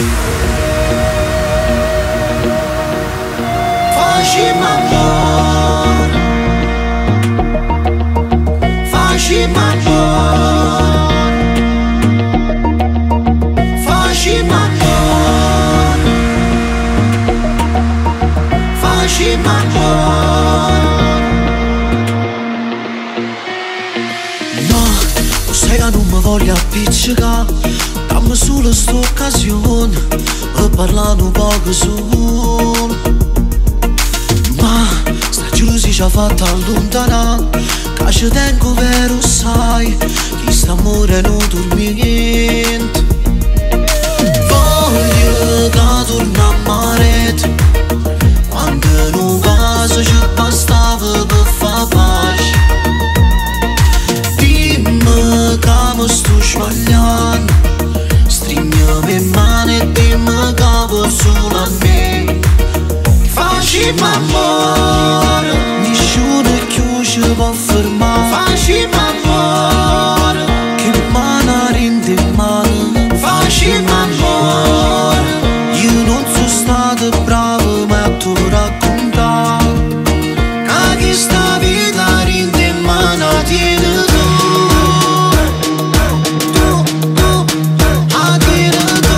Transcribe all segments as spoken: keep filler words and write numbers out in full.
Facci-mi amore, facci-mi amore, facci-mi amore, facci-mi amore. No, lo sai che non mi voglio appiccicare, dammi solo st'occasione per parlare un poco solo. Ma sta gelosia ci ha fatto allontanare, che ci tengo vero sai, chi sta amore non dormiente. Voglio che torna a marete, quando non caso ci bastava per far pace. Dimmi che mi sto sbagliando, stringiami in mano e dimmi che vuoi solo a me. Facci-mi amore, nessuno più ci può fermare. Facci-mi amore, che mano rende mano. Facci-mi amore, io non sono stato bravo ma tu raccontare che questa vita rende mano tiene tu. Tu, tu, a tiene tu.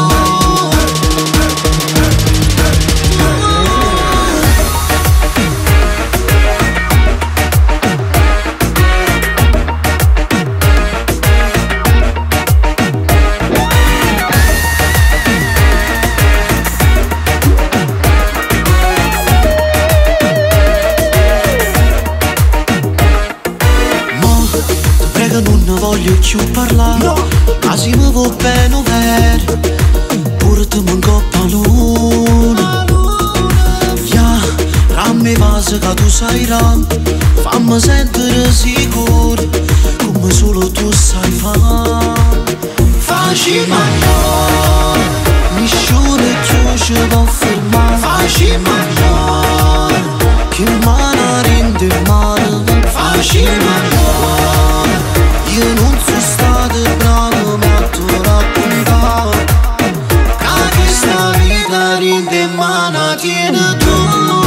Non ne voglio più parlare, no. Ma se mi vuoi bene vero, portami in coppa luna. Yeah, rammi vase che tu sai ram, fammi sentire sicuro, come solo tu sai fare. Facci-mi amore, nessuno più ci può fermare. Facci-mi amore, che mano rende mano. Facci-mi amore, io non sono stato bravo ma tu raccontare che questa vita rende in mano tiene tu.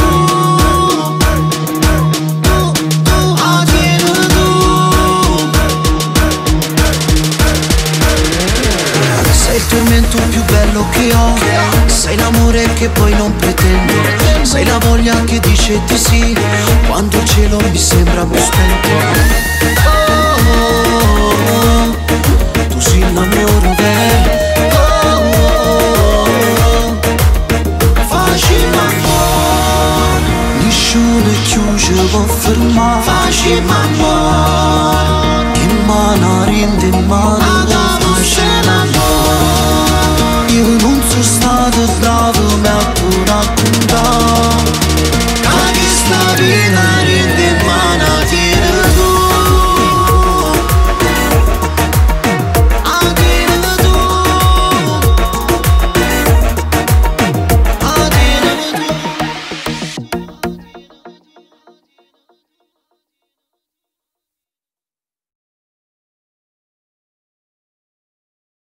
Tu, tu, ah, tiene tu. Sei il tormento più bello che ho, sei l'amore che poi non pretendo, sei la voglia che dice di sì quando il cielo mi sembra più spento. Tu sei l'amore vero, oh, oh. Facci-mi amore, nessuno più ci può fermare. Facci-mi amore, che mano rende mano.